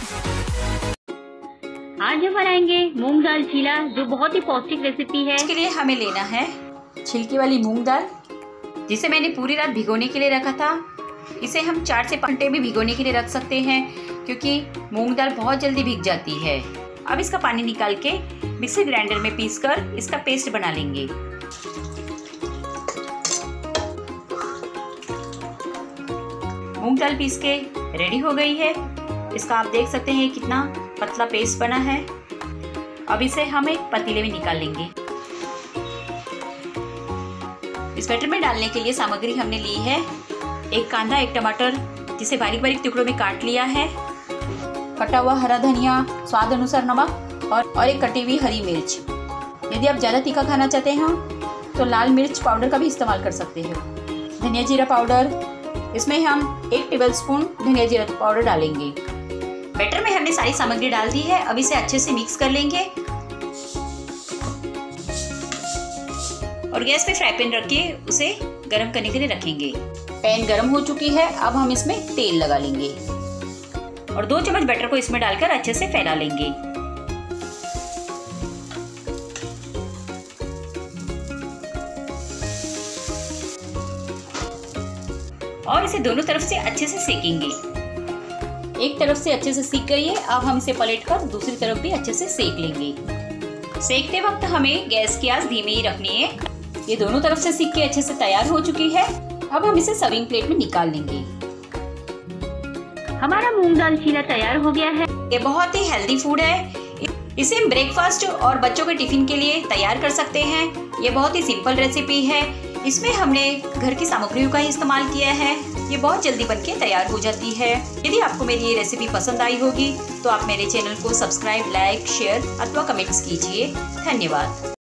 आज हम बनाएंगे मूंग दाल चीला, जो बहुत ही पौष्टिक रेसिपी है। इसके लिए हमें लेना है छिलके वाली मूंग दाल, जिसे मैंने पूरी रात भिगोने के लिए रखा था। इसे हम 4 से 5 घंटे भी भिगोने के लिए रख सकते हैं, क्योंकि मूंग दाल बहुत जल्दी भीग जाती है। अब इसका पानी निकाल के मिक्सर ग्राइंडर में पीसकर इसका पेस्ट बना लेंगे। मूंग दाल पीस के रेडी हो गई है। इसका आप देख सकते हैं कितना पतला पेस्ट बना है। अब इसे हम एक पतीले में निकाल लेंगे। इस बैटर में डालने के लिए सामग्री हमने ली है 1 कांदा, 1 टमाटर जिसे बारीक बारीक टुकड़ों में काट लिया है, कटा हुआ हरा धनिया, स्वाद अनुसार नमक और एक कटी हुई हरी मिर्च। यदि आप ज़्यादा तीखा खाना चाहते हैं तो लाल मिर्च पाउडर का भी इस्तेमाल कर सकते हैं। धनिया जीरा पाउडर, इसमें हम 1 टेबलस्पून धनिया जीरा पाउडर डालेंगे। बैटर में हमने सारी सामग्री डाल दी है। अब इसे अच्छे से मिक्स कर लेंगे और गैस पे फ्राई पैन रख के उसे गर्म करने के लिए रखेंगे। पैन गर्म हो चुकी है। अब हम इसमें तेल लगा लेंगे और 2 चम्मच बैटर को इसमें डालकर अच्छे से फैला लेंगे। और इसे दोनों तरफ से अच्छे से सेकेंगे। एक तरफ से अच्छे से सीख गई है। अब हम इसे पलटकर दूसरी तरफ भी अच्छे से सेक लेंगे। सेकते वक्त हमें गैस की आंच धीमी ही रखनी है। ये दोनों तरफ से सीख के अच्छे से तैयार हो चुकी है। अब हम इसे सर्विंग प्लेट में निकाल लेंगे। हमारा मूंग दाल चीला तैयार हो गया है। ये बहुत ही हेल्दी फूड है। इसे हम ब्रेकफास्ट और बच्चों के टिफिन के लिए तैयार कर सकते हैं। ये बहुत ही सिंपल रेसिपी है। इसमें हमने घर की सामग्रियों का ही इस्तेमाल किया है। ये बहुत जल्दी बनके तैयार हो जाती है। यदि आपको मेरी ये रेसिपी पसंद आई होगी तो आप मेरे चैनल को सब्सक्राइब, लाइक, शेयर अथवा कमेंट्स कीजिए। धन्यवाद।